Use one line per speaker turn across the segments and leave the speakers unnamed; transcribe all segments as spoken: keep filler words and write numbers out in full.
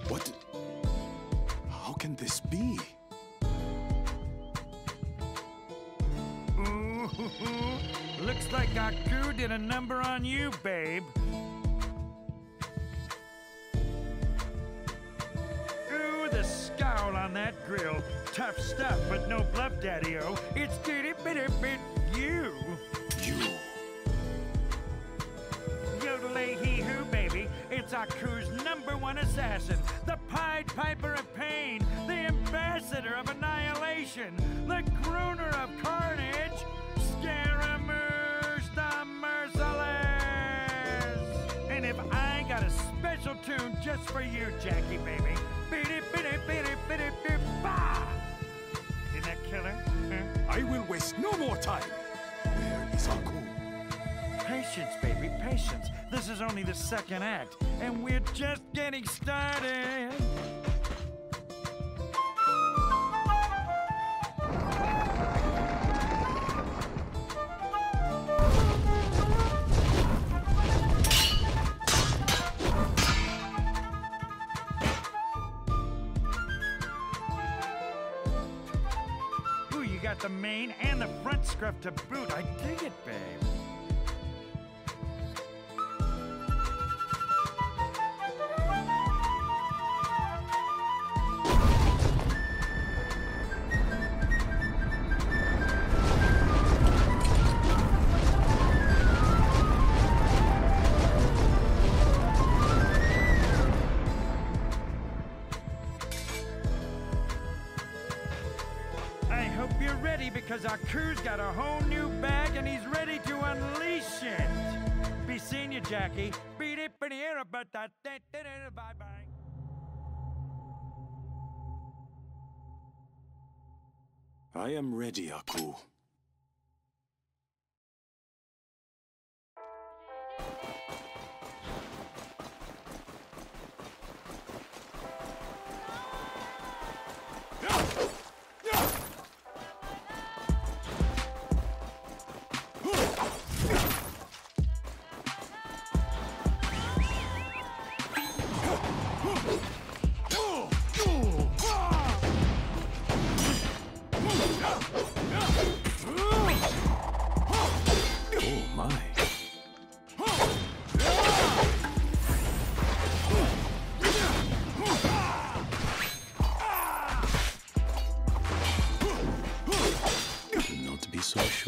What? How can this be?
Ooh, looks like Aku did a number on you, babe. Ooh, the scowl on that grill. Tough stuff, but no bluff, Daddy-O. It's ditty-bitty-bit you.
You.
Yodelay-hee-hoo, baby. It's Aku's number one assassin. The Pied Piper of Pain. The ambassador of annihilation. The crooner of carnage. Scaramouche the Merciless. And if I got a special tune just for you, Jackie, baby. Bitty-bitty-bitty-bitty-bitty-bah! Isn't that killer? Huh?
I will waste no more time. Where is Aku?
Patience, baby, patience. This is only the second act, and we're just getting started. Ooh, you got the mane and the front scruff to boot. I dig it, babe. Because Aku's got a whole new bag and he's ready to unleash it. Be seeing you, Jackie. Beat it, but here, but that. Bye bye.
I am ready, Aku. So sure.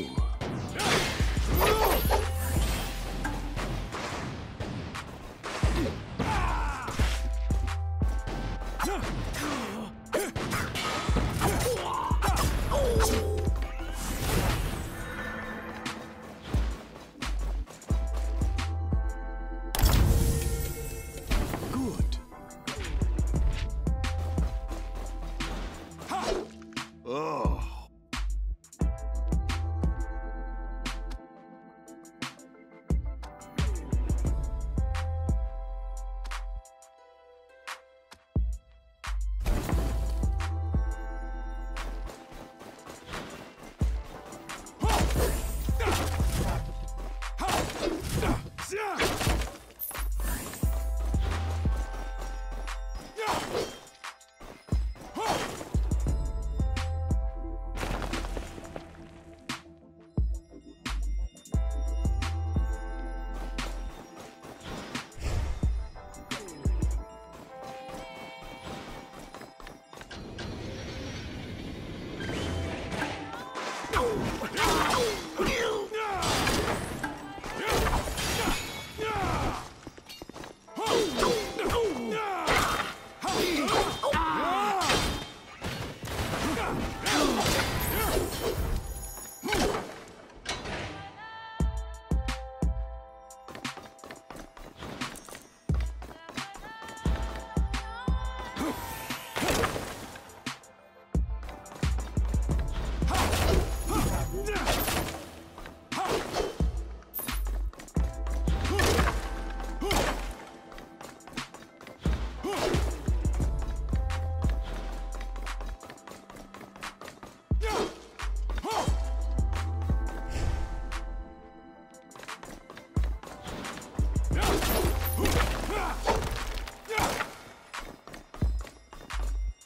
Good. Oh.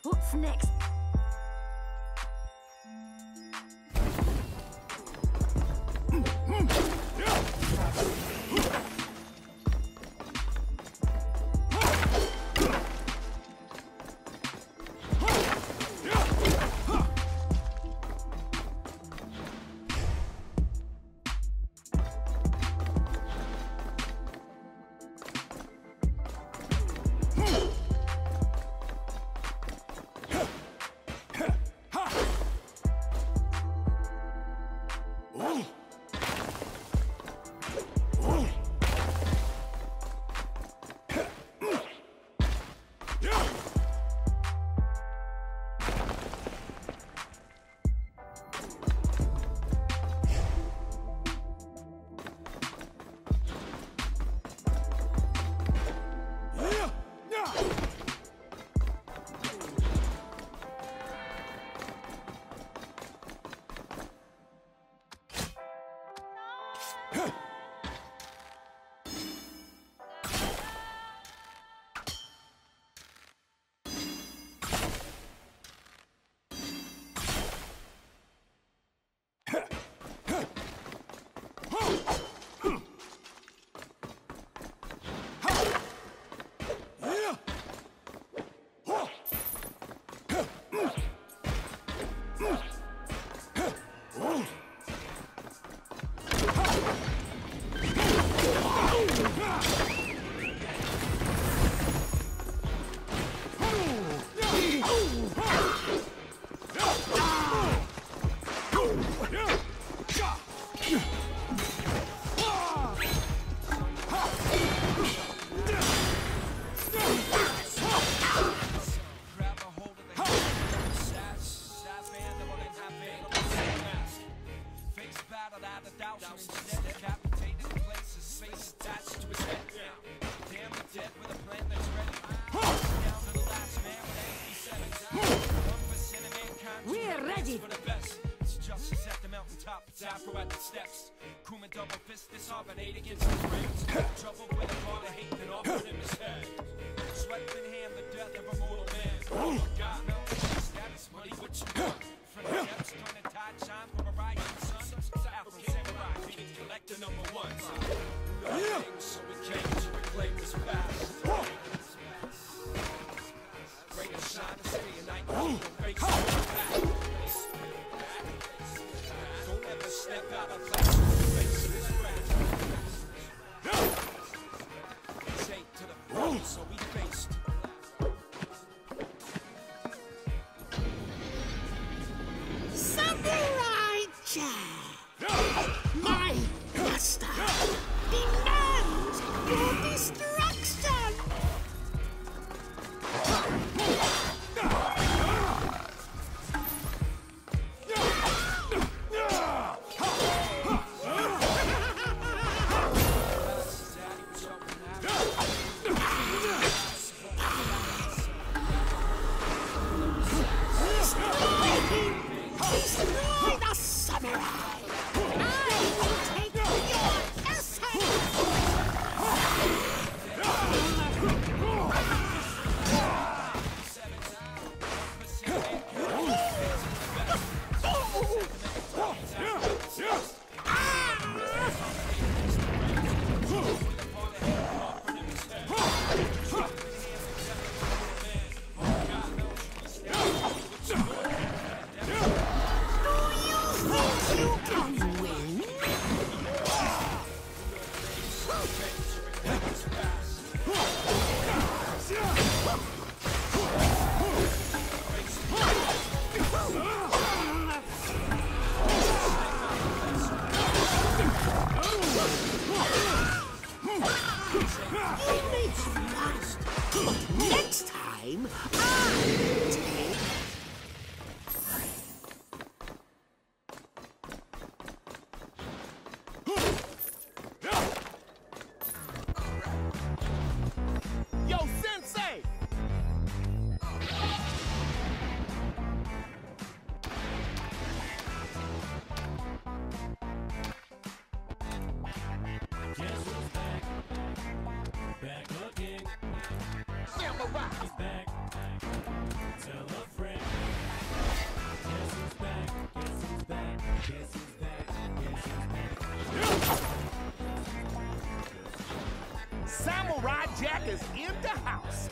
What's next?
We're ready for the best. It's justice at the mountaintop. It's Afro at the steps. Kuma double fist this harbinate against his friends. Trouble with a lot of hate that all put in his head. Sweat in hand, the death of a mortal man. Oh God, no status, money, what you want? From the depths, turning tide, shine from a rising sun. Afro samurai, being collector number one. Yeah. So we came to reclaim this past. Great and shine to stay a night. Face back. Don't ever step out of class. Face this rap. Take to the front, so we faced.
Samurai Jack! My master demands your destruction! Destroy the samurai! I will take your essence! Next time, I'll take...
Yo, Sensei!
Guess who's back? Back again.
Samurai!
He's back. Tell is in the house.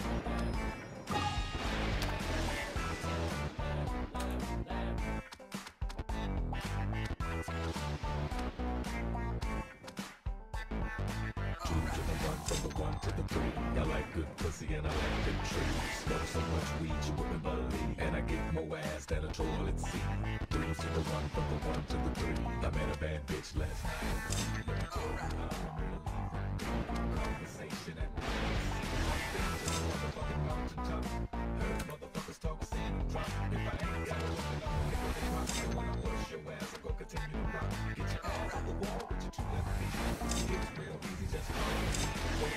From the one to the three, I like good pussy and I like good trees. Smoke so much weed you wouldn't believe, and I get more ass than a toilet seat. Three to the one, from the one to the three. I met a bad bitch last night. Let me tell you how I'm really leaving. Conversation at the motherfucking mountaintop. Heard motherfuckers talk, seen them drop. If I ain't got a woman, I'm gonna make it rock. And when I push your ass, I'm gonna continue to rock. Get your ass on the wall with your two left feet. It's real easy, just follow me.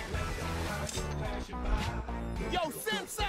Yo, Sensei!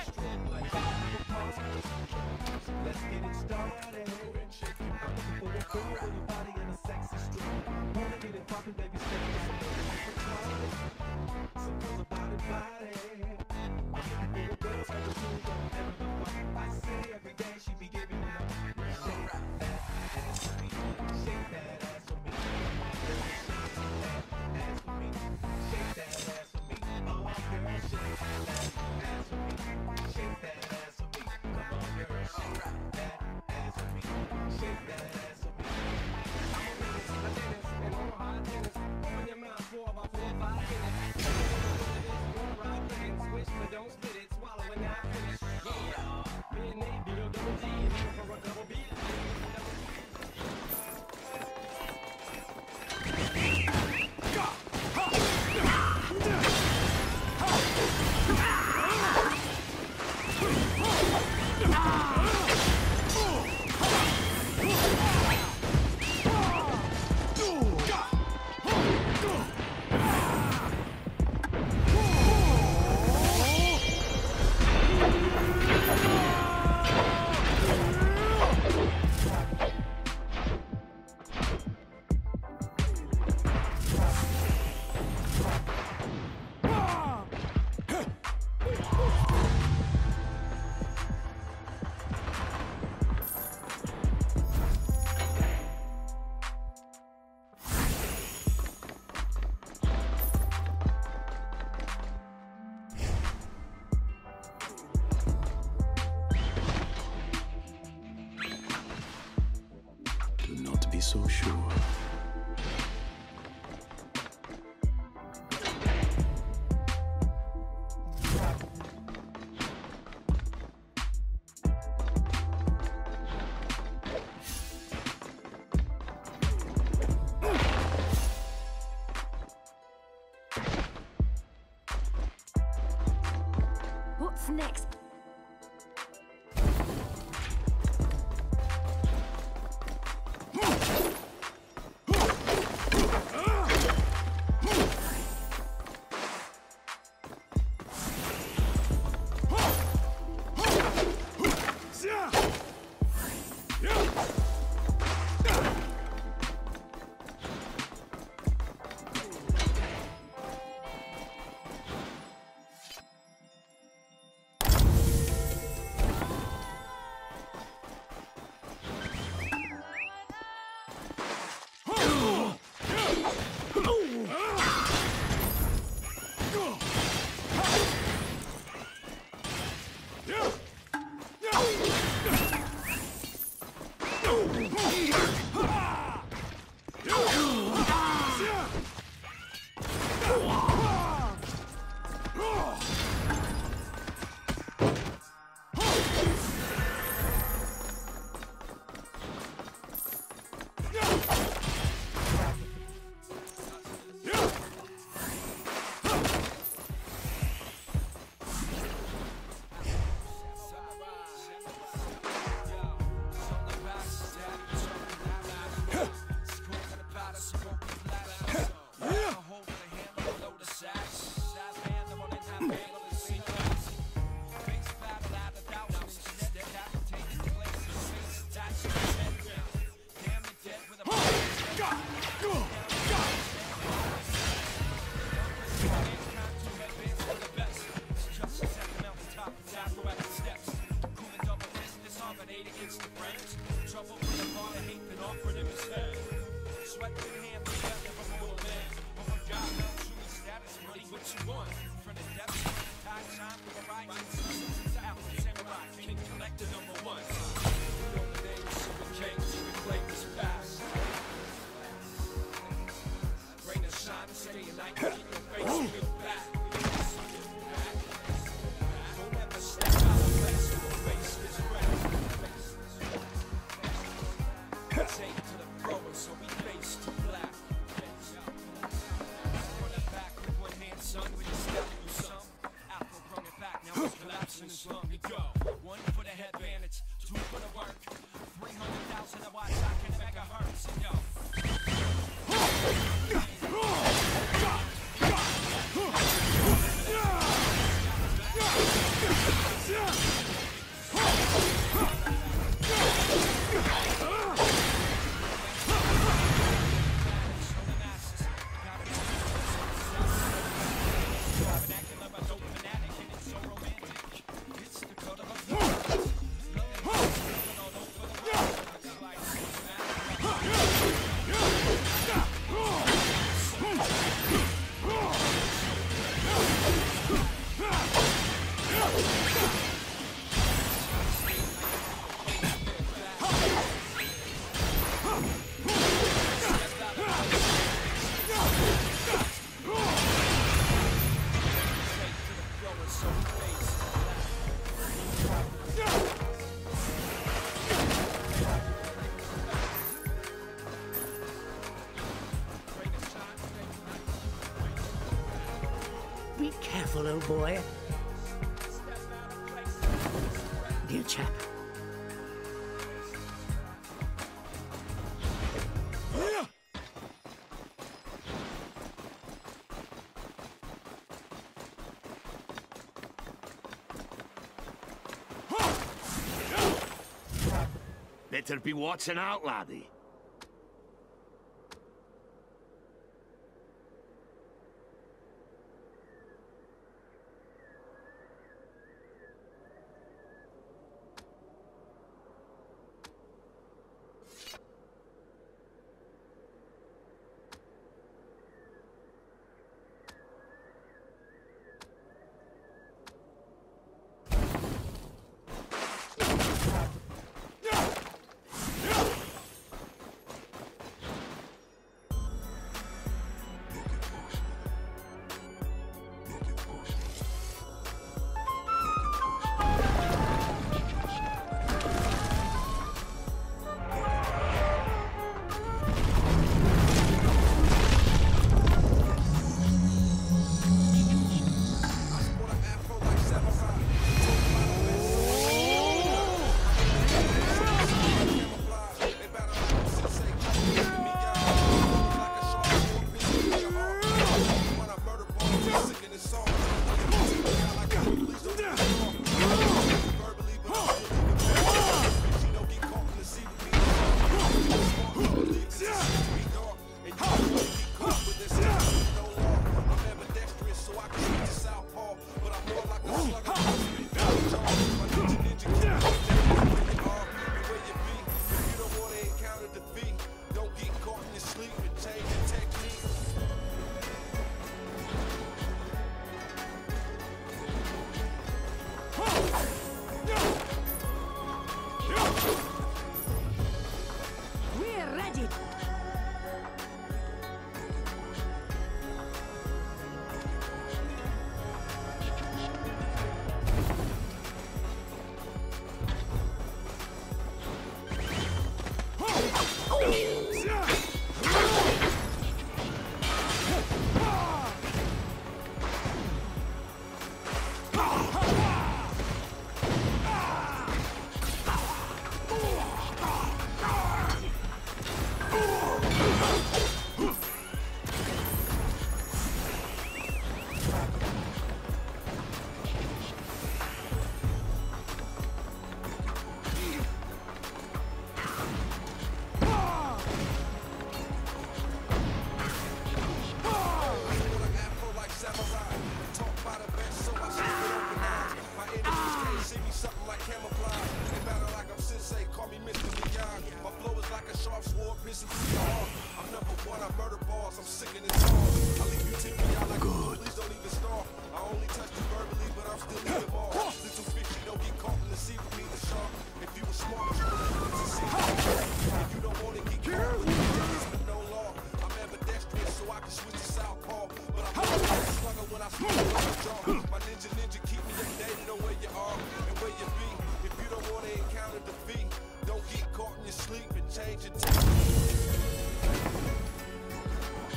Let's get it started. Go ahead and shake it. I'm looking for a girl with a body and a sexy stroke. Wanna get it poppin', baby, step right. Some girls are body body. I'm looking for a girl so the two don't ever look like I say every day she be giving it up. Shake that ass for me. Shake that ass for me. Shake that ass for me. Shake that ass for me. Oh, girl, shake that ass for me. Shake that ass for me. Come on, girl, shake that ass for me. Shake that ass for me. I'm a witness, a dentist, and all hot tennis. Open your mouth for about four or five minutes. One ride plane, switch, but don't split it. Swallow it, now finish. Yeah, me and Nate, B O double G, here for a double B.
Be so sure.
What's next?
Sweat in hand, together before then. Oh my God, now truly status, money what you want. From the depths rise, shine through a rising sun. Since the African samurai, king collector number one. We know the name of Super King, we claim this past. Rain and shine, stay and night, keep your face real back. Don't ever step out of place or face this ground. Take to the throwing, so we face to black. Running back with one hand, son, we just tell you some. After running back, now it's collapsing and slum. We go. One for the advantage, two for the work. Three hundred thousand a watch, I can make a hurts. And yo.
Be careful, old boy. Dear chap.
Better be watching out, laddie. Good.
I'm still in the ball. Little fish, you don't get caught in the sea with me, the shark. If you were smart, you would have looked to see. If you don't want to get caught with me, there's been no law. I'm ambidextrous, so I can switch to southpaw. But I'm a slugger when I switch to my jaw. My ninja ninja keep me updated on where you are and where you be. If you don't want to encounter defeat, don't get caught in your sleep and change your time.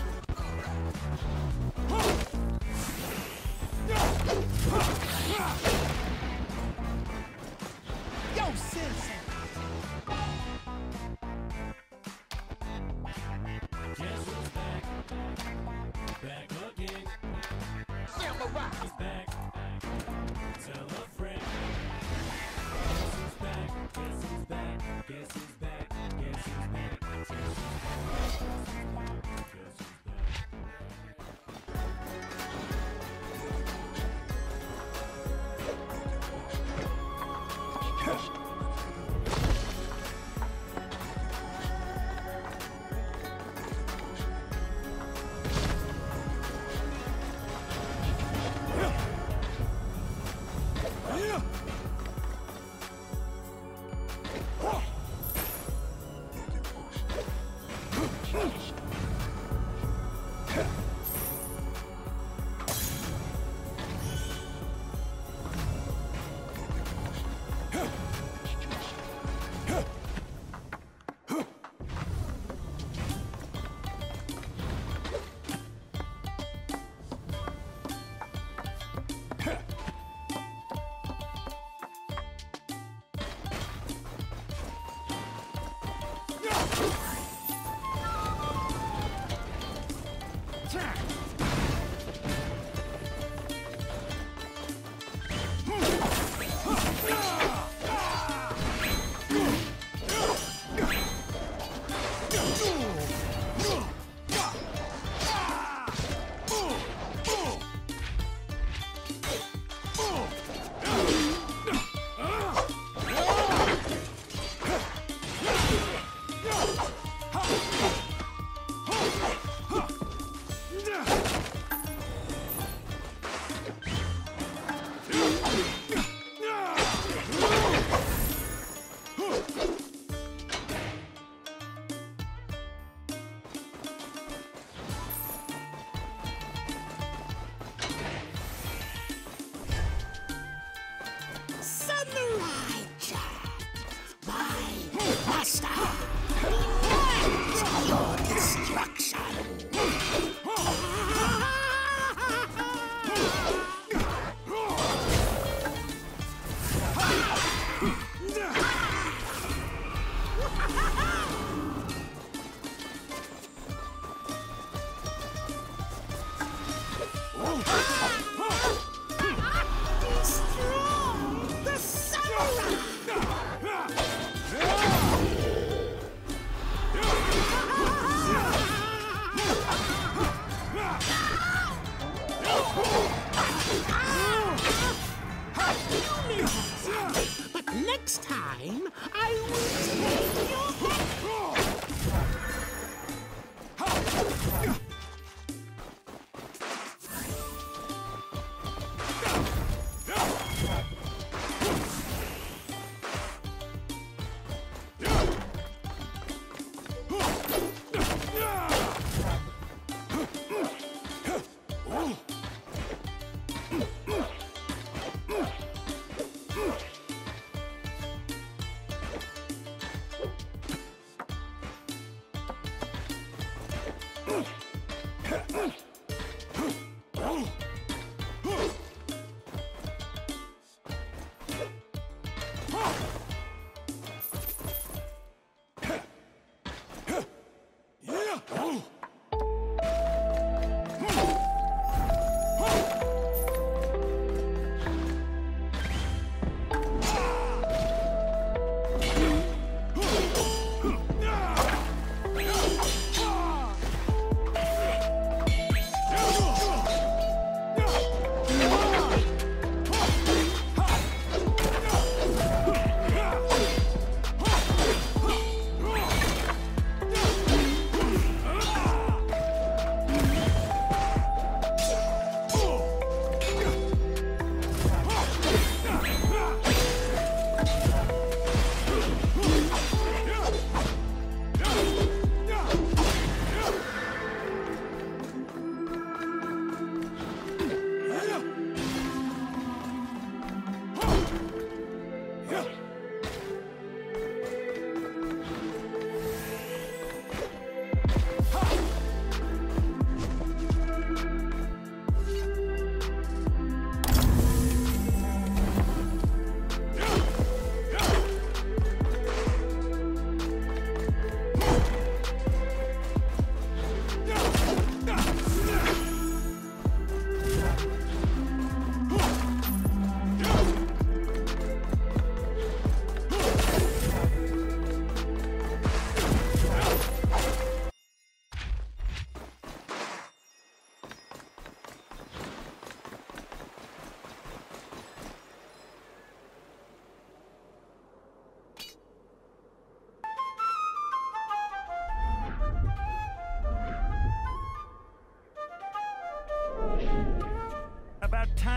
Huh!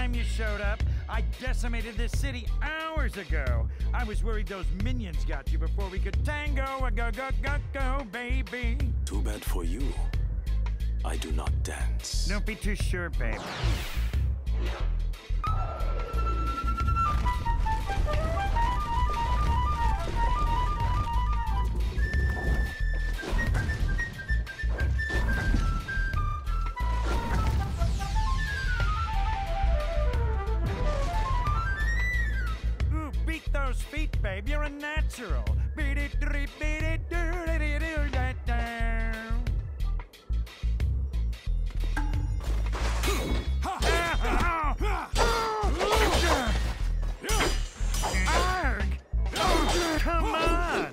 time you showed up. I decimated this city hours ago. I was worried those minions got you before we could tango. A go, go, go, go, baby.
Too bad for you. I do not dance.
Don't be too sure, babe. Ooh, beat those feet, babe. You're a natural. Beat it, beat it, beat it, do it, do it, that down. Arg! Come on!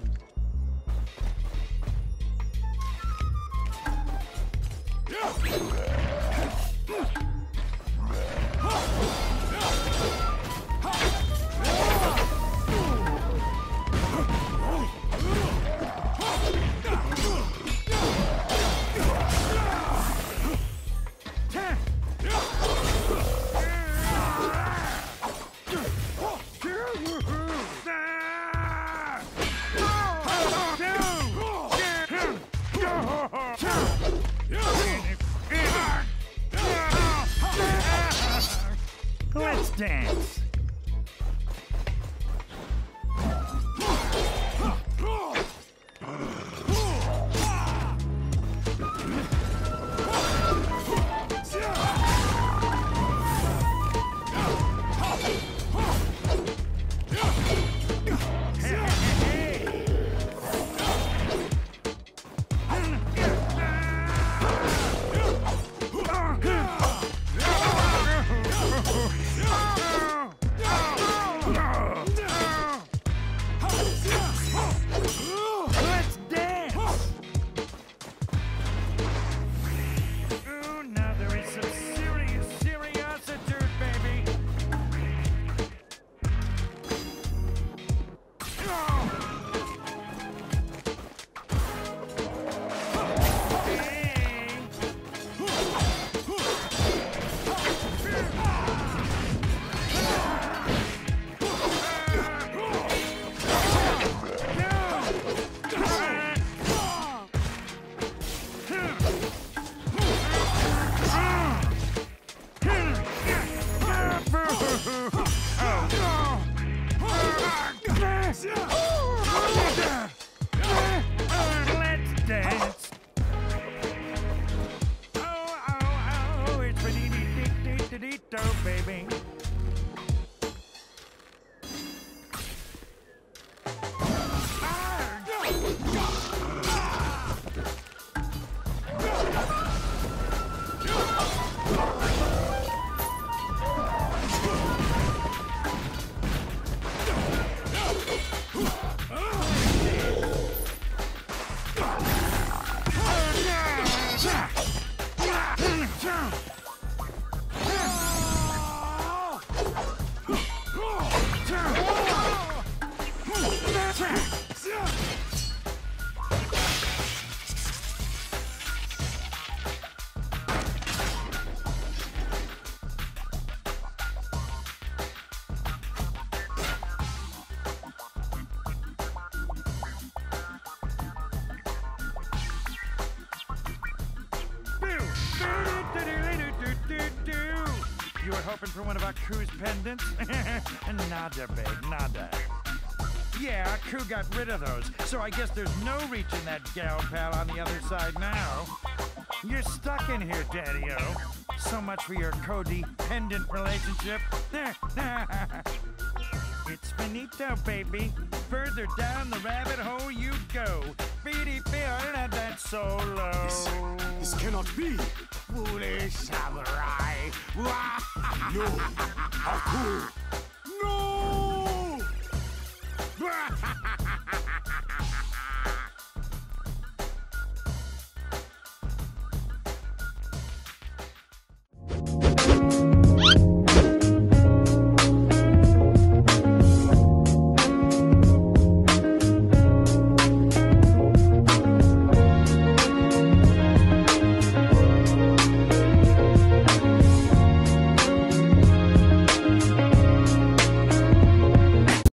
Let's dance. Let's dance. Ooh, now there is some serious seriosity, baby. Let's dance. Oh, oh, oh, it's Benito, baby. You were hoping for one of Aku's pendants? Nada, babe, nada. Yeah, Aku got rid of those, so I guess there's no reaching that gal pal on the other side now. You're stuck in here, Daddy-O. So much for your codependent relationship. It's finito, baby. Further down the rabbit hole you go. Beady feeling that solo.
This, this cannot be.
Foolish samurai.
No, Aku.